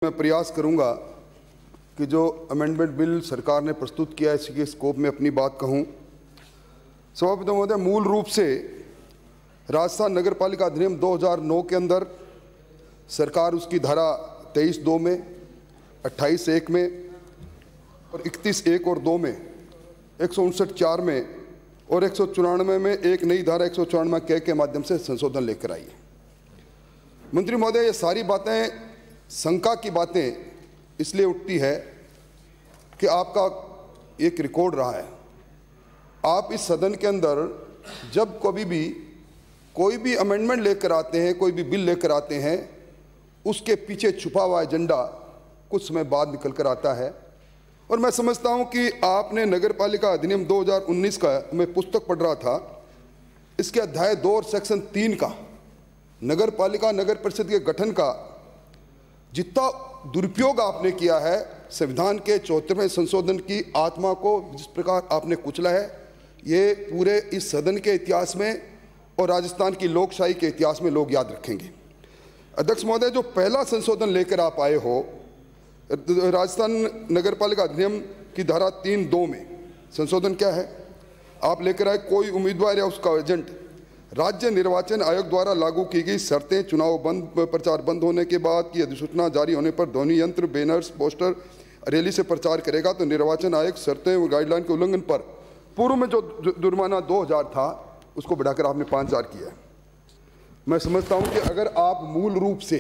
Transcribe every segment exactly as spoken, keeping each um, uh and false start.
मैं प्रयास करूंगा कि जो अमेंडमेंट बिल सरकार ने प्रस्तुत किया है इसके स्कोप में अपनी बात कहूं। सभापति महोदय, मूल रूप से राजस्थान नगर पालिका अधिनियम दो हज़ार नौ के अंदर सरकार उसकी धारा तेईस दो में, अट्ठाईस एक में और इकतीस एक और दो में, एक सौ उनसठ चार में और एक सौ चौरानवे में एक नई धारा एक सौ चौरानवे के के माध्यम से संशोधन लेकर आई है। मंत्री महोदय, ये सारी बातें शंका की बातें इसलिए उठती है कि आपका एक रिकॉर्ड रहा है। आप इस सदन के अंदर जब कभी भी कोई भी अमेंडमेंट लेकर आते हैं, कोई भी बिल लेकर आते हैं, उसके पीछे छुपा हुआ एजेंडा कुछ समय बाद निकल कर आता है। और मैं समझता हूं कि आपने नगर पालिका अधिनियम दो हज़ार उन्नीस का, मैं पुस्तक पढ़ रहा था, इसके अध्याय दो और सेक्शन तीन का नगर पालिका नगर परिषद के गठन का जितना दुरुपयोग आपने किया है, संविधान के चौहत्तरवें संशोधन की आत्मा को जिस प्रकार आपने कुचला है, ये पूरे इस सदन के इतिहास में और राजस्थान की लोकशाही के इतिहास में लोग याद रखेंगे। अध्यक्ष महोदय, जो पहला संशोधन लेकर आप आए हो राजस्थान नगर पालिका अधिनियम की धारा तीन दो में, संशोधन क्या है? आप लेकर आए, कोई उम्मीदवार या उसका एजेंट राज्य निर्वाचन आयोग द्वारा लागू की गई शर्तें चुनाव बंद प्रचार बंद होने के बाद की अधिसूचना जारी होने पर ध्वनि यंत्र, बैनर्स, पोस्टर, रैली से प्रचार करेगा तो निर्वाचन आयोग शर्तें और गाइडलाइन के उल्लंघन पर पूर्व में जो जुर्माना दो हज़ार था उसको बढ़ाकर आपने पाँच हज़ार किया है। मैं समझता हूं कि अगर आप मूल रूप से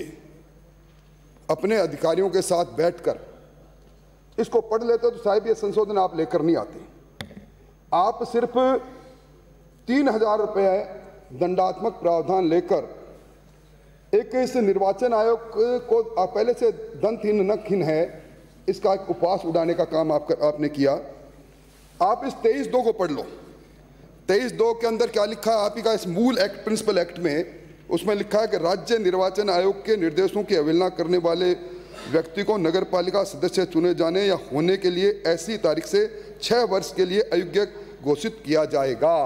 अपने अधिकारियों के साथ बैठकर इसको पढ़ लेते तो साहब ये संशोधन आप लेकर नहीं आते। आप सिर्फ तीन हजार रुपये दंडात्मक प्रावधान लेकर एक इस निर्वाचन आयोग को आप पहले से दंतहीन नखहीन है, इसका एक उपवास उड़ाने का काम आप कर, आपने किया। आप इस तेईस दो को पढ़ लो। तेईस दो के अंदर क्या लिखा है? आप ही का इस मूल एक्ट, प्रिंसिपल एक्ट में, उसमें लिखा है कि राज्य निर्वाचन आयोग के निर्देशों की अवहेलना करने वाले व्यक्ति को नगर पालिका सदस्य चुने जाने या होने के लिए ऐसी तारीख से छह वर्ष के लिए अयोग्य घोषित किया जाएगा।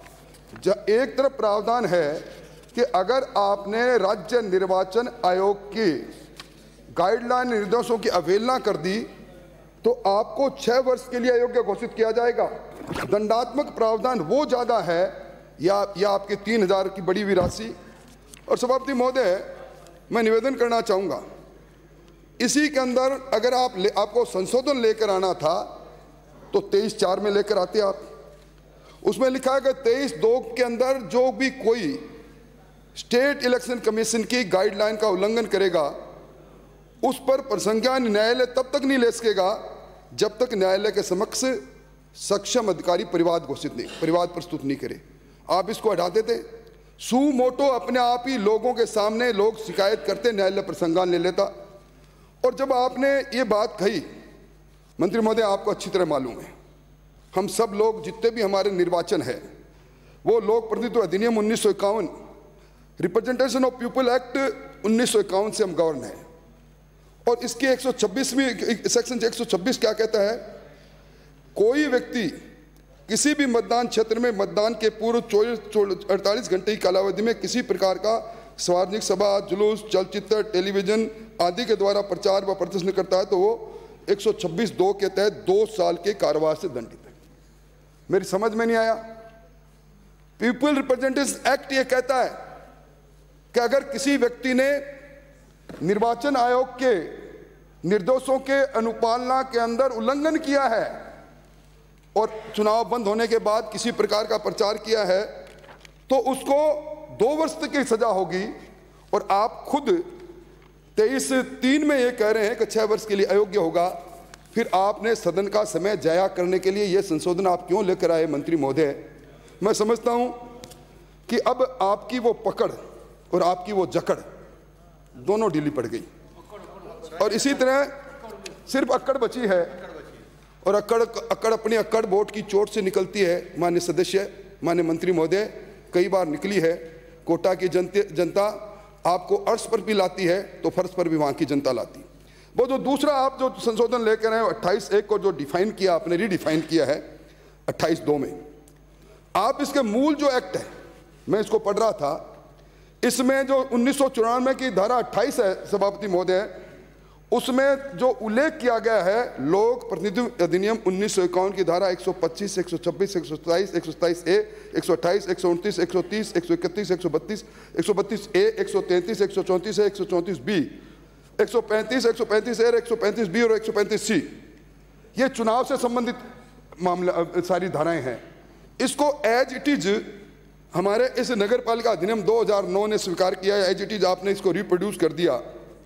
एक तरफ प्रावधान है कि अगर आपने राज्य निर्वाचन आयोग की गाइडलाइन निर्देशों की अवहेलना कर दी तो आपको छह वर्ष के लिए अयोग्य घोषित किया जाएगा। दंडात्मक प्रावधान वो ज्यादा है या, या आपके तीन हजार की बड़ी हुई राशि। और सभापति महोदय, मैं निवेदन करना चाहूंगा, इसी के अंदर अगर आप ले, आपको संशोधन लेकर आना था तो तेईस चार में लेकर आते आप। उसमें लिखा है कि तेईस दो के अंदर जो भी कोई स्टेट इलेक्शन कमीशन की गाइडलाइन का उल्लंघन करेगा उस पर प्रसंज्ञान न्यायालय तब तक नहीं ले सकेगा जब तक न्यायालय के समक्ष सक्षम अधिकारी परिवाद घोषित नहीं परिवाद प्रस्तुत नहीं करे। आप इसको हटा देते, सू मोटो अपने आप ही लोगों के सामने लोग शिकायत करते, न्यायालय प्रसंज्ञान ले लेता। और जब आपने ये बात कही, मंत्री महोदय आपको अच्छी तरह मालूम है, हम सब लोग जितने भी हमारे निर्वाचन है वो लोक प्रतिनिधित्व अधिनियम उन्नीस सौ इक्यावन, रिप्रेजेंटेशन ऑफ पीपल एक्ट उन्नीस सौ इक्यावन से हम गवर्न है। और इसके एक सौ छब्बीसवीं सेक्शन एक सौ छब्बीस क्या कहता है? कोई व्यक्ति किसी भी मतदान क्षेत्र में मतदान के पूर्व चौबीस अड़तालीस घंटे की कालावधि में किसी प्रकार का सार्वजनिक सभा, जुलूस, चलचित्र, टेलीविजन आदि के द्वारा प्रचार व प्रदर्शन करता है तो वो एक सौ छब्बीस दो के तहत दो साल के कारावास से दंडित है। मेरी समझ में नहीं आया। पीपल रिप्रेजेंटेटिव एक्ट ये कहता है कि अगर किसी व्यक्ति ने निर्वाचन आयोग के निर्देशों के अनुपालना के अंदर उल्लंघन किया है और चुनाव बंद होने के बाद किसी प्रकार का प्रचार किया है तो उसको दो वर्ष तक की सजा होगी। और आप खुद तेईस तीन में ये कह रहे हैं कि छह वर्ष के लिए अयोग्य होगा। फिर आपने सदन का समय जाया करने के लिए ये संशोधन आप क्यों लेकर आए मंत्री महोदय? मैं समझता हूं कि अब आपकी वो पकड़ और आपकी वो जकड़ दोनों ढीली पड़ गई और इसी तरह सिर्फ अक्कड़ बची है। और अक्कड़ अक्कड़ अपनी अक्कड़ वोट की चोट से निकलती है। माननीय सदस्य, माननीय मंत्री महोदय, कई बार निकली है। कोटा की जनता आपको अर्श पर भी लाती है तो फर्श पर भी वहां की जनता लाती। वो जो दूसरा आप जो संशोधन लेकर आए अट्ठाईस एक को जो डिफाइन किया, आपने रीडिफाइन किया है अट्ठाईस दो में, आप इसके मूल जो एक्ट है, मैं इसको पढ़ रहा था, इसमें जो उन्नीस सौ चौरानवे की धारा अट्ठाईस है सभापति महोदय, उसमें जो उल्लेख किया गया है लोक प्रतिनिधित्व अधिनियम उन्नीस सौ इक्यावन की धारा एक सौ पच्चीस, एक सौ छब्बीस, एक सौ सत्ताईस, एक सौ सत्ताईस ए, एक सौ अट्ठाईस, एक सौ उनतीस, एक सौ तीस, एक सौ इकतीस, एक सौ बत्तीस, एक सौ बत्तीस ए, एक सौ तैंतीस, एक सौ चौंतीस ए, एक सौ चौंतीस बी, एक सौ पैंतीस, एक सौ पैंतीस ए, एक सौ पैंतीस बी और एक सौ पैंतीस सी, ये चुनाव से संबंधित मामला सारी धाराएं हैं। इसको एज इट इज हमारे इस नगर पालिका अधिनियम दो हजार नौ ने स्वीकार किया है, एज इट इज आपने इसको रिप्रोड्यूस कर दिया।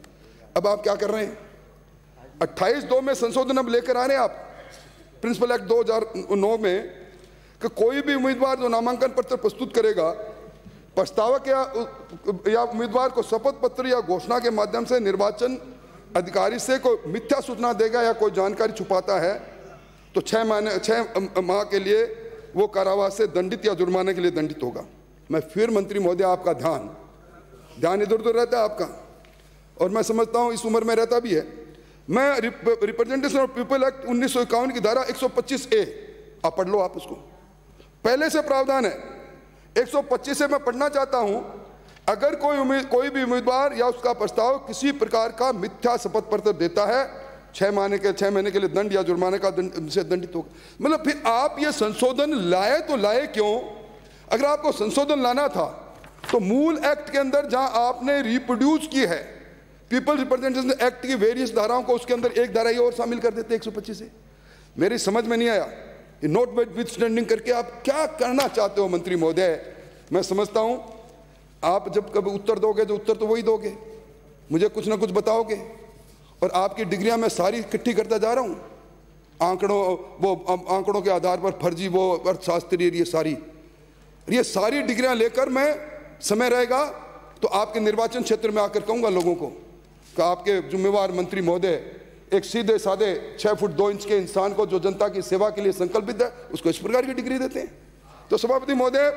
अब आप क्या कर रहे हैं, अट्ठाईस दो में संशोधन अब लेकर आ रहे हैं आप प्रिंसिपल एक्ट दो हजार नौ में कि कोई भी उम्मीदवार जो नामांकन पत्र प्रस्तुत करेगा, प्रस्तावक या या उम्मीदवार को शपथ पत्र या घोषणा के माध्यम से निर्वाचन अधिकारी से कोई मिथ्या सूचना देगा या कोई जानकारी छुपाता है तो छह महीने छह माह के लिए वो कारावास से दंडित या जुर्माने के लिए दंडित होगा। मैं फिर मंत्री महोदय आपका ध्यान ध्यान इधर उधर रहता है आपका, और मैं समझता हूँ इस उम्र में रहता भी है। मैं रिप्रेजेंटेशन ऑफ पीपल एक्ट उन्नीस सौ इक्यावन की धारा एक सौ पच्चीस ए आप पढ़ लो, आप उसको पहले से प्रावधान है। एक सौ पच्चीस से मैं पढ़ना चाहता हूं, अगर कोई उम्मीद कोई भी उम्मीदवार या उसका प्रस्ताव किसी प्रकार का मिथ्या शपथ पत्र देता है, छह महीने के छह महीने के लिए दंड या जुर्माने का दंड से दंडित होगा। मतलब फिर आप ये संशोधन लाए तो लाए क्यों? अगर आपको संशोधन लाना था तो मूल एक्ट के अंदर जहां आपने रिप्रोड्यूस की है पीपल रिप्रेजेंटेशन एक्ट की वेरियस धाराओं को, उसके अंदर एक धारा ये और शामिल कर देते एक सौ पच्चीस से। मेरी समझ में नहीं आया नोट विद स्टैंडिंग करके आप क्या करना चाहते हो मंत्री महोदय। मैं समझता हूं आप जब कभी उत्तर दोगे तो उत्तर तो वही दोगे, मुझे कुछ ना कुछ बताओगे, और आपकी डिग्रियां मैं सारी इकट्ठी करता जा रहा हूं, आंकड़ों वो आंकड़ों के आधार पर फर्जी वो अर्थशास्त्री, ये सारी ये सारी डिग्रियां लेकर मैं समय रहेगा तो आपके निर्वाचन क्षेत्र में आकर कहूंगा लोगों को कि आपके जिम्मेवार मंत्री महोदय एक सीधे साधे छह फुट दो इंच के इंसान को जो जनता की सेवा के लिए संकल्पित है उसको इस प्रकार की डिग्री देते हैं। तो सभापति महोदय,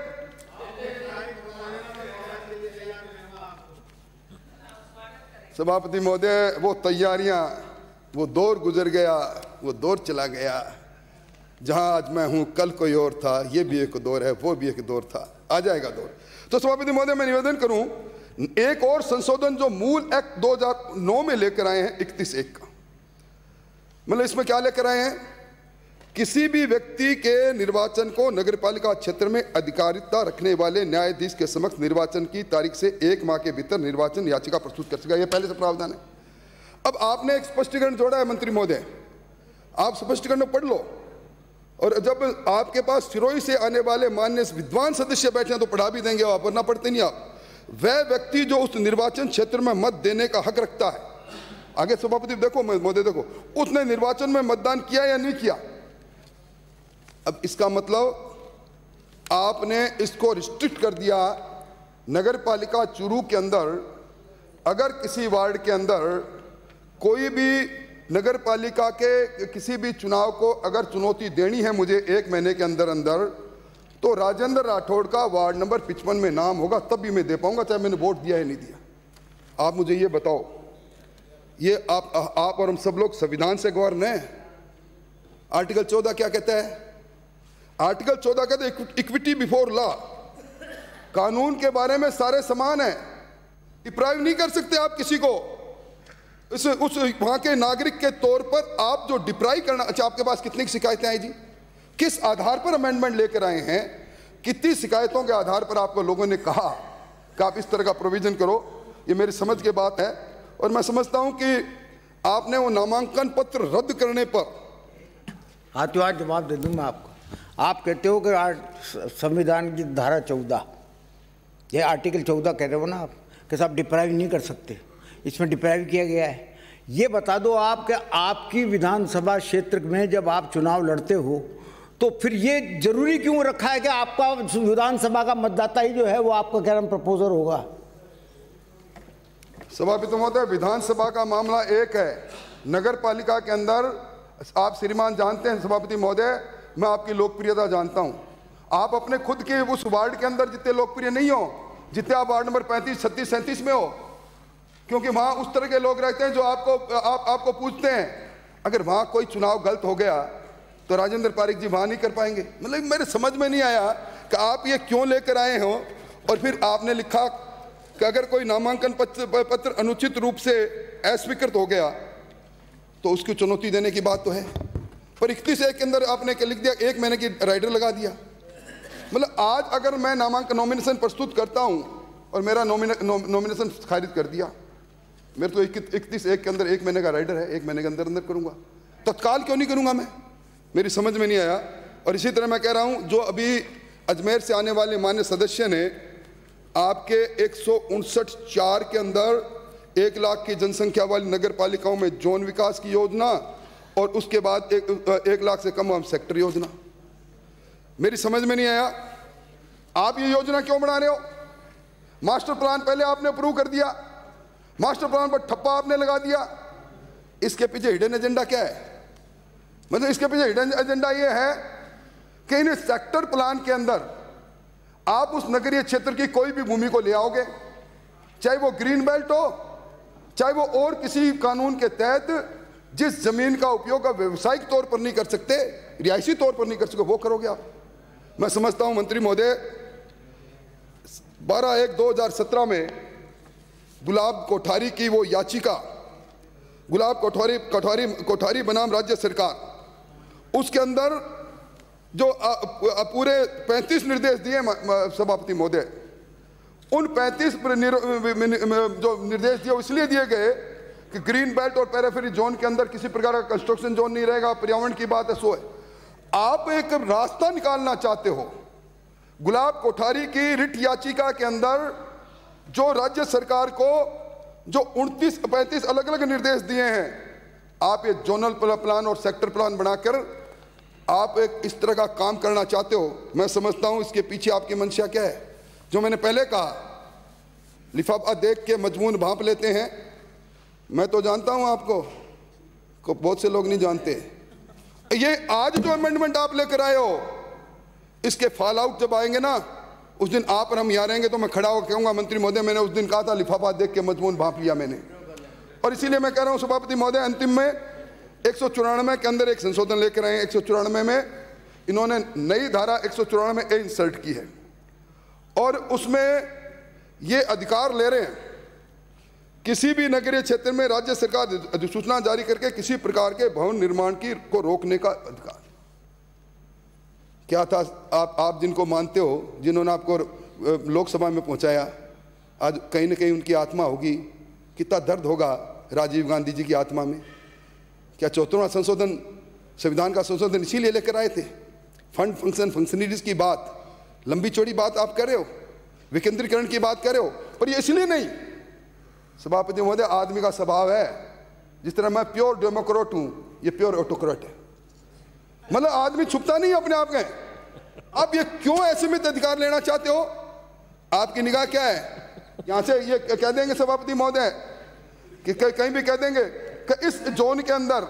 सभापति महोदय वो तैयारियां, वो दौर गुजर गया, वो दौर चला गया। जहां आज मैं हूं कल कोई और था, ये भी एक दौर है, वो भी एक दौर था, आ जाएगा दौर। तो सभापति महोदय मैं निवेदन करूं, एक और संशोधन जो मूल एक्ट दो हजार नौ में लेकर आए हैं इकतीस एक का, मतलब इसमें क्या लेकर आए हैं, किसी भी व्यक्ति के निर्वाचन को नगरपालिका क्षेत्र में अधिकारिता रखने वाले न्यायाधीश के समक्ष निर्वाचन की तारीख से एक माह के भीतर निर्वाचन याचिका प्रस्तुत कर सकेगा। यह पहले से प्रावधान है। अब आपने एक स्पष्टीकरण जोड़ा है मंत्री महोदय, आप स्पष्टीकरण पढ़ लो, और जब आपके पास सिरोही से आने वाले मान्य विद्वान सदस्य बैठे हैं तो पढ़ा भी देंगे आप, वरना पढ़ते नहीं आप। वह व्यक्ति जो उस निर्वाचन क्षेत्र में मत देने का हक रखता है, आगे सभापति देखो महोदय देखो, उसने निर्वाचन में मतदान किया या नहीं किया। अब इसका मतलब आपने इसको रिस्ट्रिक्ट कर दिया। नगर पालिका चूरू के अंदर अगर किसी वार्ड के अंदर कोई भी नगर पालिका के किसी भी चुनाव को अगर चुनौती देनी है मुझे एक महीने के अंदर अंदर, तो राजेंद्र राठौड़ का वार्ड नंबर पचपन में नाम होगा, तब भी मैं दे पाऊंगा, चाहे मैंने वोट दिया या नहीं दिया। आप मुझे ये बताओ, ये आप आप और हम सब लोग संविधान से गवर्न हैं। आर्टिकल चौदह क्या कहता है? आर्टिकल चौदह कहते हैं इक्विटी बिफोर लॉ, कानून के बारे में सारे समान हैं, डिप्राइव नहीं कर सकते आप किसी को। उस उस वहां के नागरिक के तौर पर आप जो डिप्राइव करना, अच्छा आपके पास कितनी शिकायतें आई जी, किस आधार पर अमेंडमेंट लेकर आए हैं, कितनी शिकायतों के आधार पर आपको लोगों ने कहा कि आप इस तरह का प्रोविजन करो, ये मेरी समझ की बात है। और मैं समझता हूं कि आपने वो नामांकन पत्र रद्द करने पर हाथों जवाब दे दूंगा आपको। आप कहते हो कि संविधान की धारा चौदह, ये आर्टिकल चौदह कह रहे हो ना आप, कि साहब डिप्राइव नहीं कर सकते, इसमें डिप्राइव किया गया है। ये बता दो आप कि आपकी विधानसभा क्षेत्र में जब आप चुनाव लड़ते हो तो फिर ये जरूरी क्यों रखा है कि आपका विधानसभा का मतदाता ही जो है वो आपका क्या नाम प्रपोजर होगा? सभापति महोदय, विधानसभा का मामला एक है, नगर पालिका के अंदर आप श्रीमान जानते हैं सभापति महोदय, मैं आपकी लोकप्रियता जानता हूं। आप अपने खुद के उस वार्ड के अंदर जितने लोकप्रिय नहीं हो जितने आप वार्ड नंबर पैंतीस छत्तीस सैंतीस में हो, क्योंकि वहां उस तरह के लोग रहते हैं जो आपको आप, आपको पूछते हैं। अगर वहां कोई चुनाव गलत हो गया तो राजेंद्र पारिक जी वहां नहीं कर पाएंगे। मतलब मेरे समझ में नहीं आया कि आप ये क्यों लेकर आए हो। और फिर आपने लिखा कि अगर कोई नामांकन पत्र, पत्र अनुचित रूप से अस्वीकृत हो गया तो उसकी चुनौती देने की बात तो है, पर इकतीस एक के अंदर आपने क्या लिख दिया, एक महीने की राइडर लगा दिया। मतलब आज अगर मैं नामांकन नॉमिनेशन प्रस्तुत करता हूं और मेरा नॉमिनेशन खारिज कर दिया, मेरे तो इकतीस एक के अंदर एक महीने का राइडर है, एक महीने के अंदर अंदर करूंगा, तत्काल क्यों नहीं करूंगा मैं? मेरी समझ में नहीं आया। और इसी तरह मैं कह रहा हूं, जो अभी अजमेर से आने वाले मान्य सदस्य ने आपके एक सौ उनसठ चार के अंदर एक लाख की जनसंख्या वाली नगर पालिकाओं में जोन विकास की योजना और उसके बाद एक, एक लाख से कम सेक्टर योजना, मेरी समझ में नहीं आया आप ये योजना क्यों बना रहे हो? मास्टर प्लान पहले आपने अप्रूव कर दिया, मास्टर प्लान पर ठप्पा आपने लगा दिया, इसके पीछे हिडन एजेंडा क्या है? मतलब इसके पीछे हिडन एजेंडा ये है कि इन सेक्टर प्लान के अंदर आप उस नगरीय क्षेत्र की कोई भी भूमि को ले आओगे, चाहे वो ग्रीन बेल्ट हो, चाहे वो और किसी कानून के तहत जिस जमीन का उपयोग आप व्यवसायिक तौर पर नहीं कर सकते, रिहायशी तौर पर नहीं कर सकते, वो करोगे आप। मैं समझता हूं मंत्री महोदय, बारह एक दो हजार सत्रह में गुलाब कोठारी की वो याचिका, गुलाब कोठारी कोठारी कोठारी बनाम राज्य सरकार, उसके अंदर जो पूरे पैंतीस निर्देश दिए सभापति महोदय, उन पैंतीस जो निर्देश दिए इसलिए दिए गए कि ग्रीन बेल्ट और पेरिफेरी जोन के अंदर किसी प्रकार का कंस्ट्रक्शन जोन नहीं रहेगा, पर्यावरण की बात है, सो है। आप एक रास्ता निकालना चाहते हो, गुलाब कोठारी की रिट याचिका के अंदर जो राज्य सरकार को जो उनतीस पैंतीस अलग अलग निर्देश दिए हैं, आप ये जोनल प्लान और सेक्टर प्लान बनाकर आप एक इस तरह का काम करना चाहते हो। मैं समझता हूं इसके पीछे आपकी मंशा क्या है। जो मैंने पहले कहा, लिफाफा देख के मजमून भांप लेते हैं। मैं तो जानता हूं आपको, को बहुत से लोग नहीं जानते। ये आज जो अमेंडमेंट आप लेकर आए हो, इसके फॉल आउट जब आएंगे ना, उस दिन आप और हम यहाँ रहेंगे तो मैं खड़ा होकर कहूंगा, मंत्री महोदय मैंने उस दिन कहा था, लिफाफा देख के मजमून भांप लिया मैंने। और इसीलिए मैं कह रहा हूं सभापति महोदय, अंतिम में एक सौ चौरानवे के अंदर एक संशोधन लेकर आए। एक सौ चौरानवे में इन्होंने नई धारा एक सौ चौरानवे ए इंसर्ट की है और उसमें ये अधिकार ले रहे हैं, किसी भी नगरीय क्षेत्र में राज्य सरकार अधिसूचना जारी करके किसी प्रकार के भवन निर्माण की को रोकने का अधिकार। क्या था आप आप जिनको मानते हो, जिन्होंने आपको लोकसभा में पहुंचाया, आज कहीं ना कहीं उनकी आत्मा होगी, कितना दर्द होगा राजीव गांधी जी की आत्मा में। क्या चौहत्तरवां संशोधन, संविधान का संशोधन इसीलिए लेकर आए थे? फंड फंक्शन फंक्शनरीज की बात, लंबी चौड़ी बात आप कर रहे हो, विकेंद्रीकरण की बात कर रहे हो, पर ये इसलिए नहीं। सभापति महोदय, आदमी का स्वभाव है, जिस तरह मैं प्योर डेमोक्रेट हूं, ये प्योर ऑटोक्रेट है। मतलब आदमी छुपता नहीं अपने आप में। आप ये क्यों असीमित अधिकार लेना चाहते हो? आपकी निगाह क्या है? यहां से ये कह देंगे सभापति महोदय कि कहीं भी कह देंगे कि इस जोन के अंदर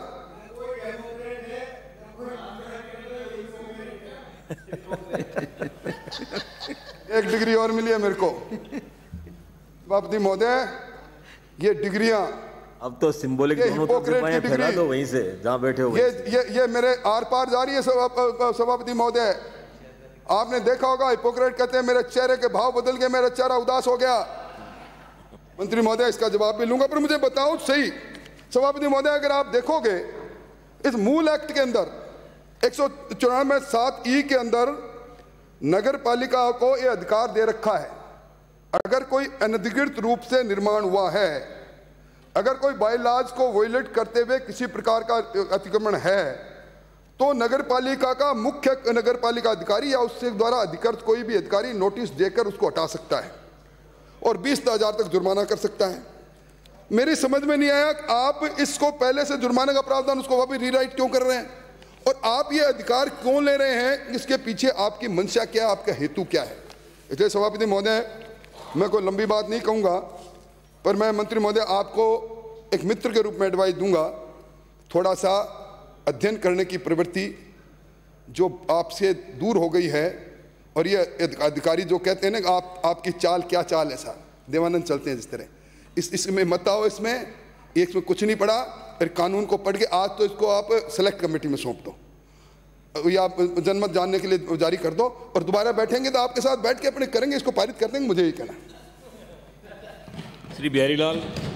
एक डिग्री और मिली है मेरे को। सभापति महोदय, ये डिग्रियां अब तो सिंबॉलिक दोनों तरफ से बाएं फैला दो, वहीं से जहां बैठे हो। ये ये ये मेरे आर पार जा रही है सभापति महोदय। आपने देखा होगा, हिपोक्रेट कहते हैं मेरे चेहरे के भाव बदल गए, मेरा चेहरा उदास हो गया। मंत्री महोदय, इसका जवाब भी लूंगा, पर मुझे बताओ सही सभापति महोदय, अगर आप देखोगे इस मूल एक्ट के अंदर एक सौ चौरानवे सात ई के अंदर नगर पालिका को यह अधिकार दे रखा है, अगर कोई अनधिकृत रूप से निर्माण हुआ है, अगर कोई बायलॉज को वोलेट करते हुए किसी प्रकार का अतिक्रमण है, तो नगर पालिका का मुख्य नगर पालिका अधिकारी या उससे द्वारा अधिकृत कोई भी अधिकारी नोटिस देकर उसको हटा सकता है और बीस हजार तक जुर्माना कर सकता है। मेरी समझ में नहीं आया आप इसको पहले से जुर्माने का प्रावधान उसको वापस रीराइट क्यों कर रहे हैं, और आप ये अधिकार क्यों ले रहे हैं? इसके पीछे आपकी मंशा क्या है, आपका हेतु क्या है? इसलिए सभापति महोदय, मैं कोई लंबी बात नहीं कहूँगा, पर मैं मंत्री महोदय आपको एक मित्र के रूप में एडवाइस दूंगा, थोड़ा सा अध्ययन करने की प्रवृत्ति जो आपसे दूर हो गई है, और ये अधिकारी जो कहते हैं ना आप आपकी चाल क्या चाल, ऐसा देवानंद चलते हैं जिस तरह, इस इसमें मत आओ, इसमें इसमें कुछ नहीं पड़ा। फिर कानून को पढ़ के आज तो इसको आप सेलेक्ट कमेटी में सौंप दो या जनमत जानने के लिए जारी कर दो, और दोबारा बैठेंगे तो आपके साथ बैठ के अपने करेंगे, इसको पारित कर देंगे। मुझे ये कहना है। श्री बिहारी लाल।